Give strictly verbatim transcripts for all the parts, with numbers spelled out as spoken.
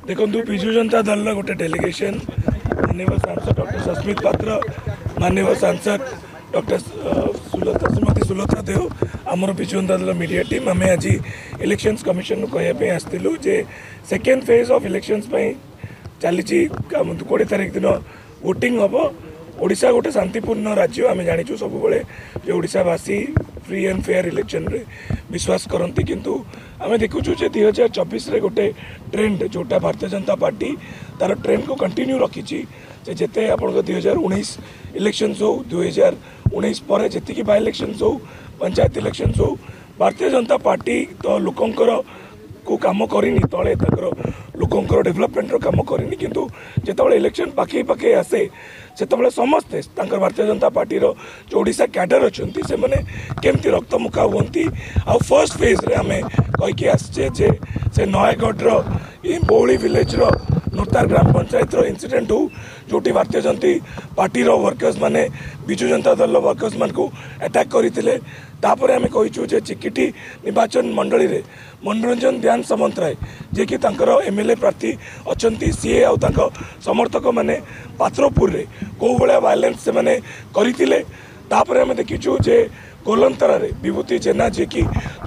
देखो विजु जनता दल गोटे डेलीगेशन माननीय सांसद डॉक्टर सस्मित पात्र माननीय सांसद डॉक्टर सुलता श्रीमती सुलता देव आमर विजु जनता दल मीडिया टीम आम आज इलेक्शंस कमिशन कहवाई आसलु जे सेकेंड फेज ऑफ इलेक्शंस चली कोड़े तारीख दिन वोटिंग हम ओडिशा गोटे शांतिपूर्ण राज्य आम जाचु सब ओडिशावासी फ्री एंड फेयर इलेक्शन रे विश्वास करती किंतु आम देखुचु जे दुई हजार चौबीस गोटे ट्रेंड जोटा भारतीय जनता पार्टी तार ट्रेंड को कंटिन्यू रखी जिते आप दुई हजार उन्नीस इलेक्शन हो दुई हजार उन्नीस पर जी बाय इलेक्शन हो पंचायत इलेक्शन हो भारतीय जनता पार्टी तो लोकंकर को काम करनी तले लोकंकर डेभलपमेंट काम करनी किंतु जिते इलेक्शन पाखे पाखे आसे से समस्ते भारतीय जनता पार्टी जो ओडिशा कैडर अच्छा से मैंने केमती रक्तमुखा हमें आ फर्स्ट फेज रे आम कहीकि आसचे जे से नयगढ़ बौली विलेज नोतार ग्राम पंचायत इंसिडेंट हो जोटी भारतीय जनता पार्टी वर्कर्स माने विजु जनता दल वर्कर्स मान को अटैक करते तापर आम कहीचु जे चिकिटी निर्वाचन मंडली रे मनोरंजन ध्यान सामंतराय जे कि एमएलए प्रार्थी अच्छा सी आ समर्थक माने पात्रपुर रे कौ भाया वायलेंस से मैंने करते तापर आम देखीचु जे गोलंतरा रे विभूति जेना जे कि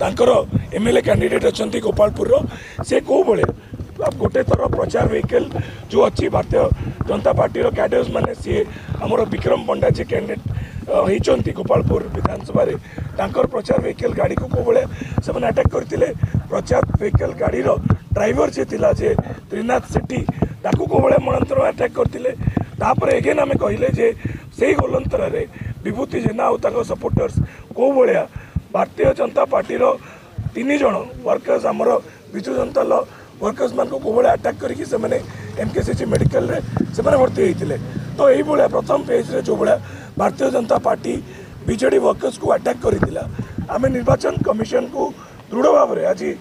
एमएलए कैंडिडेट अच्छा गोपालपुर से कौ भाया गोटे थर प्रचार व्हीकल जो अच्छी भारतीय जनता पार्टी कैडर्स माने सी आमर विक्रम पंडा जे कैंडिडेट होती गोपालपुर विधानसभा रे तांकर प्रचार व्हीकल गाड़ी को कौ भाया से अटैक करते प्रचार व्हीकल गाड़ी ड्राइवर जे थिला जे त्रिनाथ सेठी ताकू कौ भाया मरणतर अटैक करते तापर एगेन आम कहले जे से गोलंतरा रे विभूति जेना और सपोर्टर्स कौ भाया भारतीय जनता पार्टी तीन जन वर्कर्स आमर विजु जनता वर्कर्स मान को कौ भाया अटैक करके एमकेसीसी मेडिकल रे से भर्ती होते तो यही भाया प्रथम फेज रे जो भाया Bharatiya Janata Party BJD workers को अटैक करथिला आम निर्वाचन कमिशन को दृढ़ भाव में आज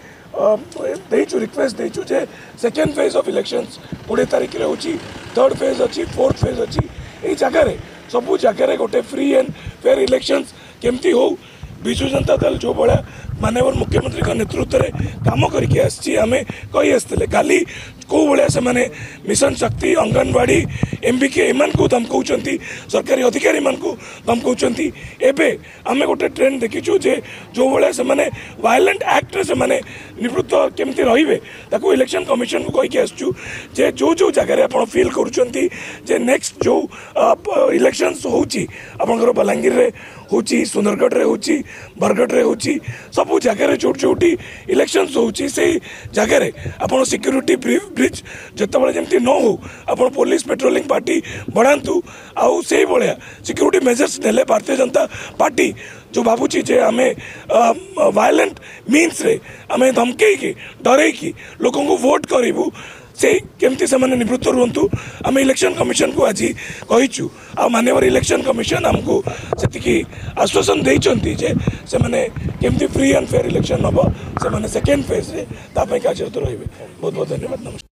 देचु रिक्वेस्ट देचु जे सेकेंड फेज ऑफ इलेक्शंस कोड़े तारीख रे होची थर्ड फेज अच्छी फोर्थ फेज अच्छी यही जगह सबू जगह गोटे फ्री एंड फेयर इलेक्शंस केमती हो विजु जनता दल जो भाया माननीय मुख्यमंत्री का नेतृत्व में काम करके आम कही आसते खाली कौ भाया से मिशन शक्ति अंगनवाड़ी एमबीके एम को धमकाउंट सरकारी अधिकारी मान को धमकाउंट एवं आम गोटे ट्रेंड देखीचु जे जो भाया से वायलेंट एक्ट से निवृत्त केमती रे ताकू इलेक्शन कमिशन को कहीकि आसचु जे जो जो जगह आप फिल करुँचे जे नेक्स्ट जो इलेक्शंस होची आपनकर बलांगीर रे होची सुंदरगढ़ रे होची बरगढ़ रे होची सबू जगह जोट जोटी इलेक्शंस होची से जगह आप सिक्यूरीटी ब्रिज जिते जमी न हो आप पुलिस पेट्रोलिंग पार्टी बढ़ातु आउ से भाया सिक्यूरीटी मेजर्स ने भारतीय जनता पार्टी जो भावुची जे आम वायलेंट मीन्स रे आम धमकई डरई लोक वोट करूँ से केमती से निवृत्त रुहतु आम इलेक्शन कमिशन को आज कहीचु आ माननीय इलेक्शन कमिशन आमको से आश्वासन देइचंती जे से माने केमती फ्री एंड फेयर इलेक्शन हम से सेकेंड फेज रे तापई कार्यरत रहिबे। बहुत बहुत धन्यवाद। नमस्कार।